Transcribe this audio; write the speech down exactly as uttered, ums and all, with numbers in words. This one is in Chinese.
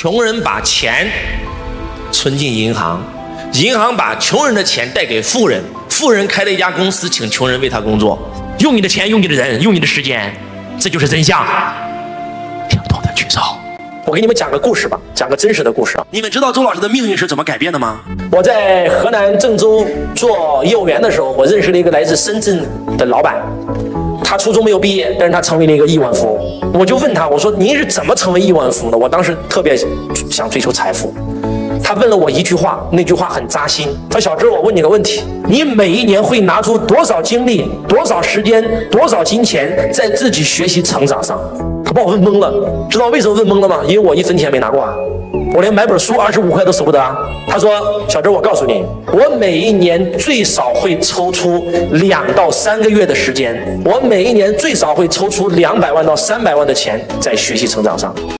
穷人把钱存进银行，银行把穷人的钱贷给富人，富人开了一家公司，请穷人为他工作，用你的钱，用你的人，用你的时间，这就是真相。听懂的举手。我给你们讲个故事吧，讲个真实的故事啊。你们知道周老师的命运是怎么改变的吗？我在河南郑州做业务员的时候，我认识了一个来自深圳的老板。他初中没有毕业，但是他成为了一个亿万富翁。我就问他，我说您是怎么成为亿万富翁的？我当时特别想追求财富。他问了我一句话，那句话很扎心。他说：“小周，我问你个问题，你每一年会拿出多少精力、多少时间、多少金钱在自己学习成长上？”他把我问懵了。知道为什么问懵了吗？因为我一分钱没拿过啊，我连买本书二十五块都舍不得啊。他说：“小周，我告诉你，我每一年最少会抽出两到三个月的时间，我每一年最少会抽出两百万到三百万的钱在学习成长上。”